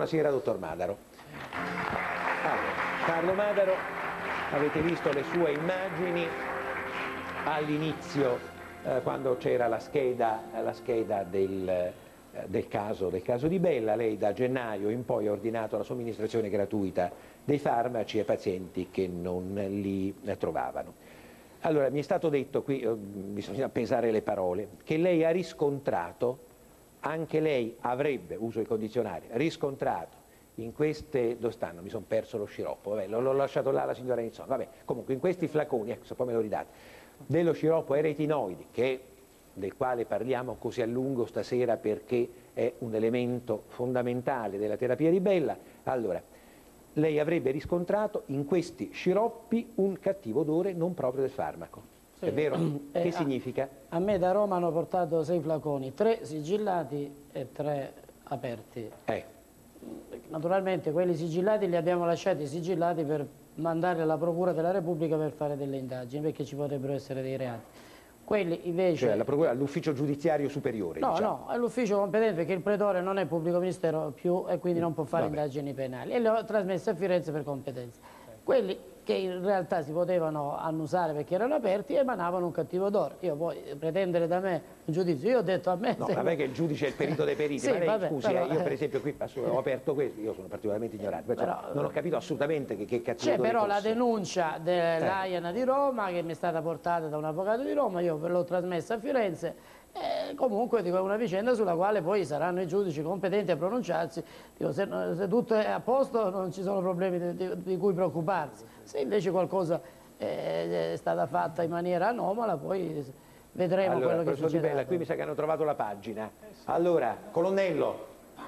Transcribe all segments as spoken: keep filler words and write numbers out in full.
Buonasera, dottor Madaro. Allora, Carlo Madaro, avete visto le sue immagini all'inizio, eh, quando c'era la scheda, la scheda del, eh, del, caso, del caso Di Bella. Lei da gennaio in poi ha ordinato la somministrazione gratuita dei farmaci ai pazienti che non li eh, trovavano. Allora, mi è stato detto, qui eh, bisogna pesare le parole, che lei ha riscontrato, anche lei avrebbe, uso i condizionali, riscontrato in queste, dove stanno? Mi sono perso lo sciroppo, vabbè, l'ho lasciato là la signora Inizzoni, vabbè, comunque in questi flaconi, ecco, se poi me lo ridate, dello sciroppo ai retinoidi, che, del quale parliamo così a lungo stasera perché è un elemento fondamentale della terapia Di Bella. Allora, lei avrebbe riscontrato in questi sciroppi un cattivo odore non proprio del farmaco. Sì. È vero? Eh, che a, significa? A me da Roma hanno portato sei flaconi, tre sigillati e tre aperti. Eh. Naturalmente quelli sigillati li abbiamo lasciati sigillati per mandare alla Procura della Repubblica per fare delle indagini, perché ci potrebbero essere dei reati. Quelli invece... Cioè la Procura, all'ufficio giudiziario superiore? No, diciamo. no, è l'ufficio competente, perché il pretore non è pubblico ministero più e quindi non può fare Vabbè. indagini penali. E le ho trasmesse a Firenze per competenza. Quelli che in realtà si potevano annusare perché erano aperti emanavano un cattivo odore. Io poi pretendere da me un giudizio, io ho detto a me... No, vabbè che il giudice è il perito dei periti, sì, ma lei, vabbè, scusi, però, eh, io per esempio qui ho aperto questo, io sono particolarmente ignorante, però, non ho capito assolutamente che, che cattivo C'è odore però fosse. la denuncia dell'Aiana eh. di Roma, che mi è stata portata da un avvocato di Roma, io l'ho trasmessa a Firenze. Eh, comunque dico, è una vicenda sulla quale poi saranno i giudici competenti a pronunciarsi. Dico, se, se tutto è a posto non ci sono problemi di, di, di cui preoccuparsi. Se invece qualcosa è, è stata fatta in maniera anomala, poi vedremo allora, quello che succederà. Di Bella, qui mi sa che hanno trovato la pagina. Allora, colonnello,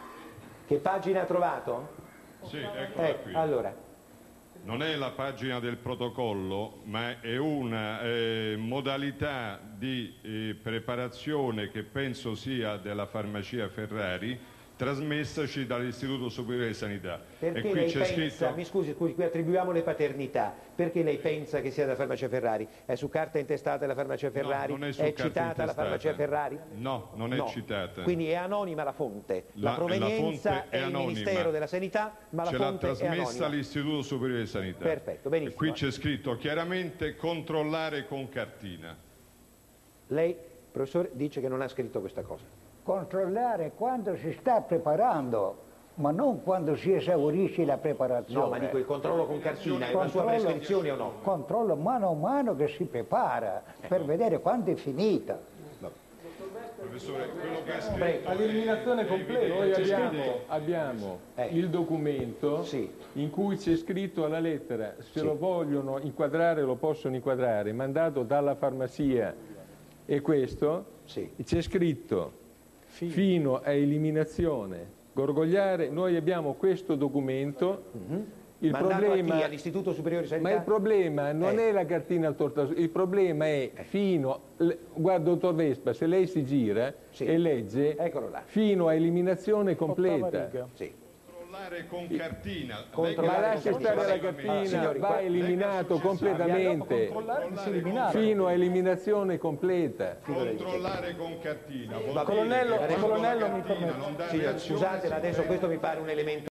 che pagina ha trovato? Sì, eccola eh, qui. Allora. Non è la pagina del protocollo, ma è una eh, modalità di eh, preparazione che penso sia della farmacia Ferrari, trasmessaci dall'Istituto Superiore di Sanità. Perché e qui lei c'è pensa, scritto... mi scusi, scusi, qui attribuiamo le paternità, perché lei pensa che sia della farmacia Ferrari? È su carta intestata la farmacia Ferrari? No, non è su è carta citata intestata. la farmacia Ferrari? No, non è no. citata. Quindi è anonima la fonte, la, la provenienza la fonte è, è il anonima. Ministero della Sanità, ma la Ce fonte l'ha trasmessa è anonima. l'Istituto Superiore di Sanità. Perfetto, benissimo. E qui c'è scritto chiaramente controllare con cartina. Lei, professore, dice che non ha scritto questa cosa. Controllare quando si sta preparando, ma non quando si esaurisce la preparazione. No, ma dico il controllo con cartina, è una sua prescrizione o no? Controllo mano a mano che si prepara, eh. per vedere quando è finita. Professore, quello che è scritto... All'eliminazione completa, noi abbiamo, abbiamo eh. il documento sì. in cui c'è scritto alla lettera, se sì. lo vogliono inquadrare lo possono inquadrare, mandato dalla farmacia, e questo, sì. c'è scritto fino a eliminazione, gorgogliare, noi abbiamo questo documento, mm-hmm. il problema all'Istituto Superiore di Sanità? Ma il problema non eh. è la cartina al tortasolino, il problema è eh. fino, guarda dottor Vespa, se lei si gira sì. e legge, fino a eliminazione completa. Sì. Controllare con cartina. Ma lascia stare la cartina, ah, signori, va eliminato completamente, fino a eliminazione completa. Controllare con cartina. Colonnello, colonnello mi permette. Scusate, adesso questo mi pare un elemento